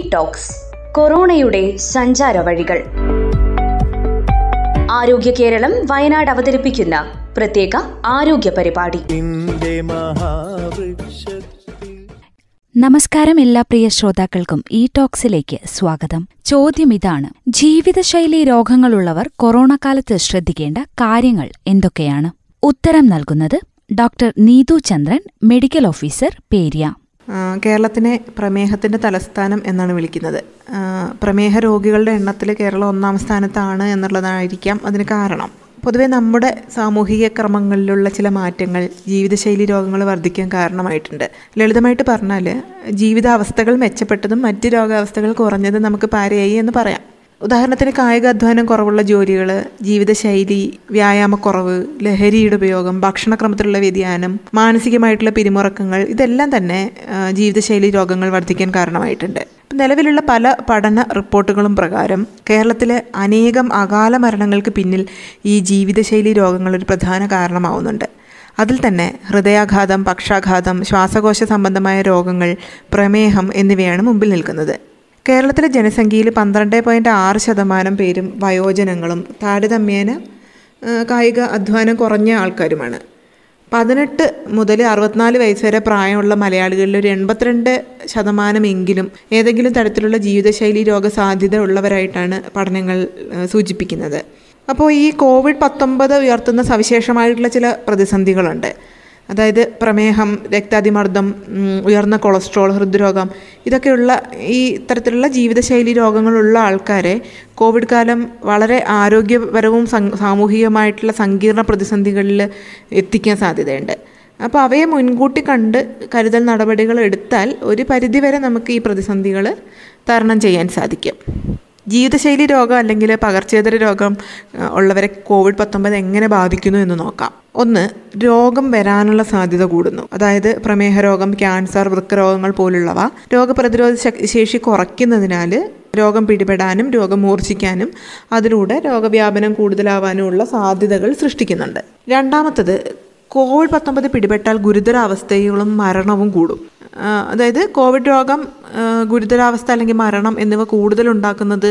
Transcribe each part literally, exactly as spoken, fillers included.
Talks, കൊറോണയുടെ സഞ്ചാര വഴികൾ. ആരോഗ്യ കേരളം വയനാട് അവതരിപ്പിക്കുന്ന പ്രത്യേക ആരോഗ്യ പരിപാടി. നമസ്കാരം എല്ലാ പ്രിയ ശ്രോതാക്കൾക്കും ഈ ടോക്സിലേക്ക് സ്വാഗതം. ചോദ്യം ഇതാണ്: ജീവിതശൈലി രോഗങ്ങളുള്ളവർ കൊറോണ കാലത്ത് ശ്രദ്ധിക്കേണ്ട കാര്യങ്ങൾ എന്തൊക്കെയാണ്? ഉത്തരം നൽകുന്നത് doctor Neethu Chandran, medical officer, Periya. കേരളത്തിനെ പ്രമേഹത്തിൻ്റെ തലസ്ഥാനം എന്നാണ് വിളിക്കുന്നത്. പ്രമേഹ രോഗികളുടെ എണ്ണത്തിൽ കേരളം ഒന്നാം സ്ഥാനത്താണ് എന്നുള്ളതായിരിക്കാം അതിന് കാരണം. പൊതുവെ നമ്മുടെ സാമൂഹിക ക്രമങ്ങളിലുള്ള ചില മാറ്റങ്ങൾ ജീവിതശൈലി രോഗങ്ങൾ വർദ്ധിക്കാൻ കാരണമായിട്ടുണ്ട്. ലളിതമായിട്ട് പറഞ്ഞാൽ ജീവിതാവസ്ഥകൾ മെച്ചപ്പെട്ടതും മറ്റ് രോഗാവസ്ഥകൾ കുറഞ്ഞതും നമുക്ക് പാരയായി എന്ന് പറയാം. ഉദാഹരണത്തിന് കായികാധ്വാനം കുറവുള്ള ജോലികൾ, ജീവിതശൈലി, വ്യായാമക്കുറവ്, ലഹരിയുടെ ഉപയോഗം, ഭക്ഷണക്രമത്തിലുള്ള വ്യതിയാനം, മാനസികമായിട്ടുള്ള പിരിമുറക്കങ്ങൾ, ഇതെല്ലാം തന്നെ ജീവിതശൈലി രോഗങ്ങൾ വർദ്ധിക്കാൻ കാരണമായിട്ടുണ്ട്. നിലവിലുള്ള പല പഠന റിപ്പോർട്ടുകളും പ്രകാരം കേരളത്തിലെ അനേകം അകാല മരണങ്ങൾക്ക് പിന്നിൽ ഈ ജീവിതശൈലി രോഗങ്ങൾ ഒരു പ്രധാന കാരണമാവുന്നുണ്ട്. അതിൽ തന്നെ ഹൃദയാഘാതം, പക്ഷാഘാതം, ശ്വാസകോശ സംബന്ധമായ രോഗങ്ങൾ, പ്രമേഹം എന്നിവയാണ് മുമ്പിൽ നിൽക്കുന്നത്. കേരളത്തിലെ ജനസംഖ്യയിൽ പന്ത്രണ്ട് പോയിൻറ്റ് ആറ് ശതമാനം പേരും വയോജനങ്ങളും താരതമ്യേന കായിക അധ്വാനം കുറഞ്ഞ ആൾക്കാരുമാണ്. പതിനെട്ട് മുതൽ അറുപത്തിനാല് വയസ്സ് വരെ പ്രായമുള്ള മലയാളികളിൽ ഒരു എൺപത്തിരണ്ട് ശതമാനമെങ്കിലും ഏതെങ്കിലും തരത്തിലുള്ള ജീവിതശൈലി രോഗസാധ്യത ഉള്ളവരായിട്ടാണ് പഠനങ്ങൾ സൂചിപ്പിക്കുന്നത്. അപ്പോൾ ഈ കോവിഡ് പത്തൊമ്പത് ഉയർത്തുന്ന സവിശേഷമായിട്ടുള്ള ചില പ്രതിസന്ധികളുണ്ട്. അതായത് പ്രമേഹം, രക്താതിമർദ്ദം, ഉയർന്ന കൊളസ്ട്രോൾ, ഹൃദ്രോഗം, ഇതൊക്കെയുള്ള ഈ തരത്തിലുള്ള ജീവിതശൈലി രോഗങ്ങളുള്ള ആൾക്കാരെ കോവിഡ് കാലം വളരെ ആരോഗ്യപരവും സാമൂഹികമായിട്ടുള്ള സങ്കീർണ പ്രതിസന്ധികളിൽ എത്തിക്കാൻ സാധ്യതയുണ്ട്. അപ്പോൾ അവയെ മുൻകൂട്ടി കണ്ട് കരുതൽ നടപടികൾ എടുത്താൽ ഒരു പരിധിവരെ നമുക്ക് ഈ പ്രതിസന്ധികൾ തരണം ചെയ്യാൻ സാധിക്കും. ജീവിതശൈലി രോഗം അല്ലെങ്കിൽ പകർച്ചേതര രോഗം ഉള്ളവരെ കോവിഡ് പത്തൊമ്പത് എങ്ങനെ ബാധിക്കുന്നു എന്ന് നോക്കാം. ഒന്ന്, രോഗം വരാനുള്ള സാധ്യത കൂടുന്നു. അതായത് പ്രമേഹ രോഗം, ക്യാൻസർ, വൃക്കരോഗങ്ങൾ പോലുള്ളവ രോഗപ്രതിരോധ ശേഷി കുറയ്ക്കുന്നതിനാൽ രോഗം പിടിപെടാനും രോഗം മൂർച്ഛിക്കാനും അതിലൂടെ രോഗവ്യാപനം കൂടുതലാവാനുമുള്ള സാധ്യതകൾ സൃഷ്ടിക്കുന്നുണ്ട്. രണ്ടാമത്തത്, കോവിഡ് പത്തൊമ്പത് പിടിപെട്ടാൽ ഗുരുതരാവസ്ഥകളും മരണവും കൂടും. അതായത് കോവിഡ് രോഗം, ഗുരുതരാവസ്ഥ അല്ലെങ്കിൽ മരണം എന്നിവ കൂടുതലുണ്ടാക്കുന്നത്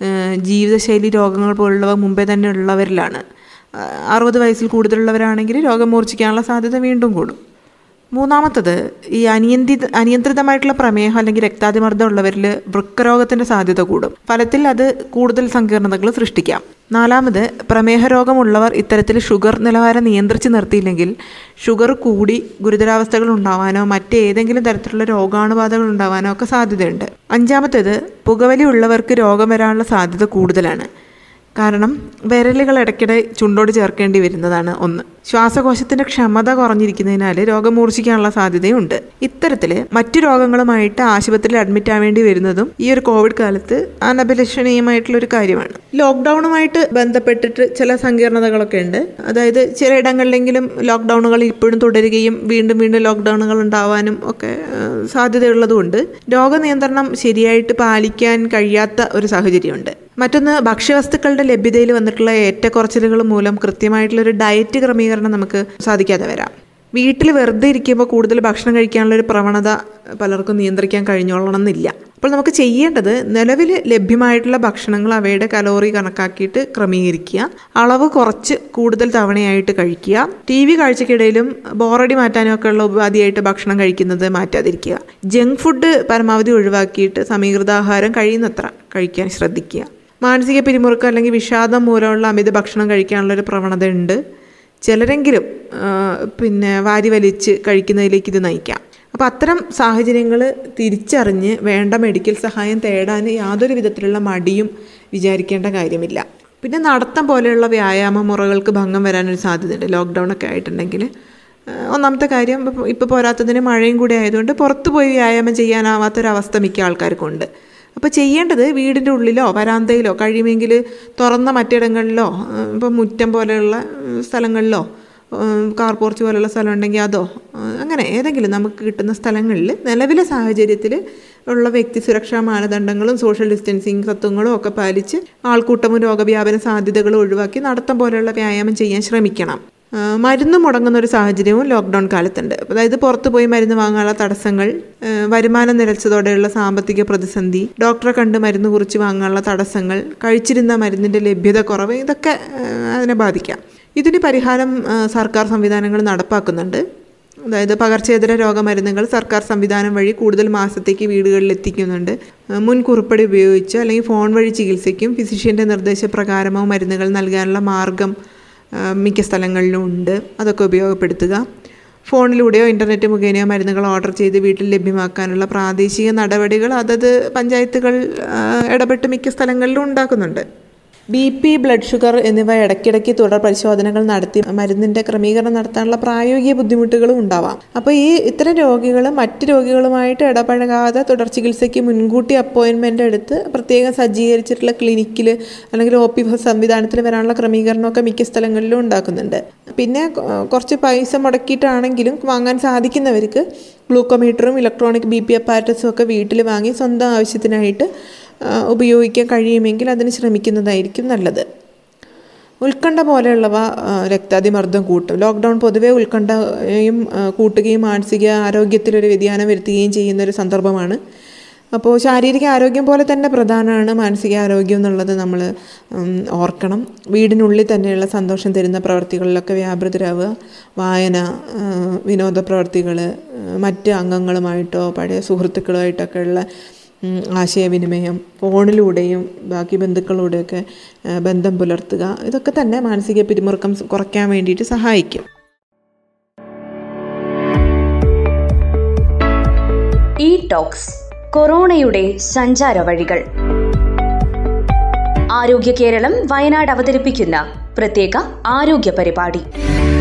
ജീവിതശൈലി രോഗങ്ങൾ പോലുള്ളവ മുമ്പേ തന്നെ ഉള്ളവരിലാണ്. അറുപത് വയസ്സിൽ കൂടുതലുള്ളവരാണെങ്കിൽ രോഗം മൂർച്ഛിക്കാനുള്ള സാധ്യത വീണ്ടും കൂടും. മൂന്നാമത്തത്, ഈ അനിയന്ത്രിത അനിയന്ത്രിതമായിട്ടുള്ള പ്രമേഹം അല്ലെങ്കിൽ രക്താതിമർദ്ദം ഉള്ളവരിൽ വൃക്കരോഗത്തിൻ്റെ സാധ്യത കൂടും. ഫലത്തിൽ അത് കൂടുതൽ സങ്കീർണതകൾ സൃഷ്ടിക്കാം. നാലാമത്, പ്രമേഹ രോഗമുള്ളവർ ഇത്തരത്തിൽ ഷുഗർ നിലവാരം നിയന്ത്രിച്ച് നിർത്തിയില്ലെങ്കിൽ ഷുഗർ കൂടി ഗുരുതരാവസ്ഥകൾ ഉണ്ടാവാനോ മറ്റേതെങ്കിലും തരത്തിലുള്ള രോഗാണുബാധകൾ ഉണ്ടാവാനോ ഒക്കെ സാധ്യതയുണ്ട്. അഞ്ചാമത്തേത്, പുകവലി ഉള്ളവർക്ക് രോഗം വരാനുള്ള സാധ്യത കൂടുതലാണ്. കാരണം വിരലുകൾ ഇടയ്ക്കിടെ ചുണ്ടോട് ചേർക്കേണ്ടി വരുന്നതാണ് ഒന്ന്. ശ്വാസകോശത്തിൻ്റെ ക്ഷമത കുറഞ്ഞിരിക്കുന്നതിനാൽ രോഗം മൂർച്ഛിക്കാനുള്ള സാധ്യതയുണ്ട്. ഇത്തരത്തിൽ മറ്റു രോഗങ്ങളുമായിട്ട് ആശുപത്രിയിൽ അഡ്മിറ്റ് ആവേണ്ടി വരുന്നതും ഈ ഒരു കോവിഡ് കാലത്ത് അനഭിലഷണീയമായിട്ടുള്ളൊരു കാര്യമാണ്. ലോക്ക്ഡൗണുമായിട്ട് ബന്ധപ്പെട്ടിട്ട് ചില സങ്കീർണതകളൊക്കെ ഉണ്ട്. അതായത് ചിലയിടങ്ങളിലെങ്കിലും ലോക്ക്ഡൗണുകൾ ഇപ്പോഴും തുടരുകയും വീണ്ടും വീണ്ടും ലോക്ക്ഡൗണുകൾ ഉണ്ടാവാനും ഒക്കെ സാധ്യതയുള്ളതുകൊണ്ട് രോഗനിയന്ത്രണം ശരിയായിട്ട് പാലിക്കാൻ കഴിയാത്ത ഒരു സാഹചര്യമുണ്ട്. മറ്റൊന്ന്, ഭക്ഷ്യവസ്തുക്കളുടെ ലഭ്യതയിൽ വന്നിട്ടുള്ള ഏറ്റക്കുറച്ചിലുകൾ മൂലം കൃത്യമായിട്ടുള്ളൊരു ഡയറ്റ് ക്രമീകരണം നമുക്ക് സാധിക്കാതെ വരാം. വീട്ടിൽ വെറുതെ ഇരിക്കുമ്പോൾ കൂടുതൽ ഭക്ഷണം കഴിക്കാനുള്ളൊരു പ്രവണത പലർക്കും നിയന്ത്രിക്കാൻ കഴിഞ്ഞോളണം എന്നില്ല. അപ്പോൾ നമുക്ക് ചെയ്യേണ്ടത് നിലവിൽ ലഭ്യമായിട്ടുള്ള ഭക്ഷണങ്ങൾ അവയുടെ കലോറി കണക്കാക്കിയിട്ട് ക്രമീകരിക്കുക, അളവ് കുറച്ച് കൂടുതൽ തവണയായിട്ട് കഴിക്കുക, ടി വി കാഴ്ചക്കിടയിലും ബോറടി മാറ്റാനും ഒക്കെ ഉള്ള ഉപാധിയായിട്ട് ഭക്ഷണം കഴിക്കുന്നത് മാറ്റാതിരിക്കുക, ജങ്ക് ഫുഡ് പരമാവധി ഒഴിവാക്കിയിട്ട് സമീകൃതാഹാരം കഴിയുന്നത്ര കഴിക്കാൻ ശ്രദ്ധിക്കുക. മാനസിക പിരിമുറുക്കം അല്ലെങ്കിൽ വിഷാദം മൂലമുള്ള അമിത ഭക്ഷണം കഴിക്കാനുള്ളൊരു പ്രവണത ഉണ്ട്. ചിലരെങ്കിലും പിന്നെ വാരി വലിച്ച് കഴിക്കുന്നതിലേക്ക് ഇത് നയിക്കാം. അപ്പോൾ അത്തരം സാഹചര്യങ്ങൾ തിരിച്ചറിഞ്ഞ് വേണ്ട മെഡിക്കൽ സഹായം തേടാൻ യാതൊരു വിധത്തിലുള്ള മടിയും വിചാരിക്കേണ്ട കാര്യമില്ല. പിന്നെ നടത്തം പോലെയുള്ള വ്യായാമ മുറകൾക്ക് ഭംഗം വരാനൊരു സാധ്യതയുണ്ട് ലോക്ക്ഡൗൺ ഒക്കെ ആയിട്ടുണ്ടെങ്കിൽ. ഒന്നാമത്തെ കാര്യം, ഇപ്പോൾ പോരാത്തതിന് മഴയും കൂടി ആയതുകൊണ്ട് പുറത്തു പോയി വ്യായാമം ചെയ്യാനാവാത്തൊരവസ്ഥ മിക്ക ആൾക്കാർക്കുണ്ട്. അപ്പോൾ ചെയ്യേണ്ടത് വീടിൻ്റെ ഉള്ളിലോ വരാന്തയിലോ കഴിയുമെങ്കിൽ തുറന്ന മറ്റിടങ്ങളിലോ, ഇപ്പോൾ മുറ്റം പോലെയുള്ള സ്ഥലങ്ങളിലോ കാർ പോർച്ച് പോലെയുള്ള സ്ഥലം ഉണ്ടെങ്കിൽ അതോ അങ്ങനെ ഏതെങ്കിലും നമുക്ക് കിട്ടുന്ന സ്ഥലങ്ങളിൽ നിലവിലെ സാഹചര്യത്തിൽ ഉള്ള വ്യക്തി സുരക്ഷാ മാനദണ്ഡങ്ങളും സോഷ്യൽ ഡിസ്റ്റൻസിങ് തത്വങ്ങളും ഒക്കെ പാലിച്ച് ആൾക്കൂട്ടവും രോഗവ്യാപന സാധ്യതകളും ഒഴിവാക്കി നടത്തം പോലെയുള്ള വ്യായാമം ചെയ്യാൻ ശ്രമിക്കണം. മരുന്ന് മുടങ്ങുന്ന ഒരു സാഹചര്യവും ലോക്ക്ഡൗൺ കാലത്തുണ്ട്. അതായത് പുറത്തു പോയി മരുന്ന് വാങ്ങാനുള്ള തടസ്സങ്ങൾ, വരുമാനം നിലച്ചതോടെയുള്ള സാമ്പത്തിക പ്രതിസന്ധി, ഡോക്ടറെ കണ്ട് മരുന്ന് കുറിച്ച് വാങ്ങാനുള്ള തടസ്സങ്ങൾ, കഴിച്ചിരുന്ന മരുന്നിൻ്റെ ലഭ്യത കുറവ്, ഇതൊക്കെ അതിനെ ബാധിക്കാം. ഇതിന് പരിഹാരം സർക്കാർ സംവിധാനങ്ങൾ നടപ്പാക്കുന്നുണ്ട്. അതായത് പകർച്ചേതര രോഗമരുന്നുകൾ സർക്കാർ സംവിധാനം വഴി കൂടുതൽ മാസത്തേക്ക് വീടുകളിൽ എത്തിക്കുന്നുണ്ട്. മുൻകുറിപ്പടി ഉപയോഗിച്ച് അല്ലെങ്കിൽ ഫോൺ വഴി ചികിത്സയ്ക്കും ഫിസിഷ്യൻ്റെ നിർദ്ദേശപ്രകാരമോ മരുന്നുകൾ നൽകാനുള്ള മാർഗം മിക്ക സ്ഥലങ്ങളിലും ഉണ്ട്. അതൊക്കെ ഉപയോഗപ്പെടുത്തുക. ഫോണിലൂടെയോ ഇൻ്റർനെറ്റ് മുഖേനയോ മരുന്നുകൾ ഓർഡർ ചെയ്ത് വീട്ടിൽ ലഭ്യമാക്കാനുള്ള പ്രാദേശിക നടപടികൾ അതത് പഞ്ചായത്തുകൾ ഇടപെട്ട് മിക്ക സ്ഥലങ്ങളിലും ഉണ്ടാക്കുന്നുണ്ട്. ബി പി, ബ്ലഡ് ഷുഗർ എന്നിവ ഇടയ്ക്കിടയ്ക്ക് തുടർ പരിശോധനകൾ നടത്തി മരുന്നിൻ്റെ ക്രമീകരണം നടത്താനുള്ള പ്രായോഗിക ബുദ്ധിമുട്ടുകളും ഉണ്ടാവാം. അപ്പോൾ ഈ ഇത്തരം രോഗികൾ മറ്റ് രോഗികളുമായിട്ട് ഇടപഴകാതെ തുടർ ചികിത്സയ്ക്ക് മുൻകൂട്ടി അപ്പോയിൻമെൻ്റ് എടുത്ത് പ്രത്യേകം സജ്ജീകരിച്ചിട്ടുള്ള ക്ലിനിക്കിൽ അല്ലെങ്കിൽ ഒ പി സംവിധാനത്തിൽ വരാനുള്ള ക്രമീകരണമൊക്കെ മിക്ക സ്ഥലങ്ങളിലും ഉണ്ടാക്കുന്നുണ്ട്. പിന്നെ കുറച്ച് പൈസ മുടക്കിയിട്ടാണെങ്കിലും വാങ്ങാൻ സാധിക്കുന്നവർക്ക് ഗ്ലൂക്കോമീറ്ററും ഇലക്ട്രോണിക് ബി പി അപ്പാരറ്റസും ഒക്കെ വീട്ടിൽ വാങ്ങി സ്വന്തം ആവശ്യത്തിനായിട്ട് ഉപയോഗിക്കാൻ കഴിയുമെങ്കിൽ അതിന് ശ്രമിക്കുന്നതായിരിക്കും നല്ലത്. ഉത്കണ്ഠ പോലെയുള്ളവ രക്താതിമർദ്ദം കൂട്ടും. ലോക്ക്ഡൗൺ പൊതുവെ ഉത്കണ്ഠയും കൂട്ടുകയും മാനസിക ആരോഗ്യത്തിലൊരു വ്യതിയാനം വരുത്തുകയും ചെയ്യുന്നൊരു സന്ദർഭമാണ്. അപ്പോൾ ശാരീരിക ആരോഗ്യം പോലെ തന്നെ പ്രധാനമാണ് മാനസികാരോഗ്യം എന്നുള്ളത് നമ്മൾ ഓർക്കണം. വീടിനുള്ളിൽ തന്നെയുള്ള സന്തോഷം തരുന്ന പ്രവർത്തികളിലൊക്കെ വ്യാപൃതരാവുക. വായന, വിനോദ പ്രവർത്തികൾ, മറ്റ് അംഗങ്ങളുമായിട്ടോ പഴയ സുഹൃത്തുക്കളുമായിട്ടൊക്കെ ഉള്ള ആശയവിനിമയം, ഫോണിലൂടെയും ബാക്കി ബന്ധുക്കളോടെയൊക്കെ ബന്ധം പുലർത്തുക, ഇതൊക്കെ തന്നെ മാനസിക പിരിമുറുക്കം കുറയ്ക്കാൻ വേണ്ടിയിട്ട് സഹായിക്കും. ഈ ടോക്സ് കൊറോണയുടെ സഞ്ചാര വഴികൾ. ആരോഗ്യ കേരളം വയനാട് അവതരിപ്പിക്കുന്ന പ്രത്യേക ആരോഗ്യ പരിപാടി.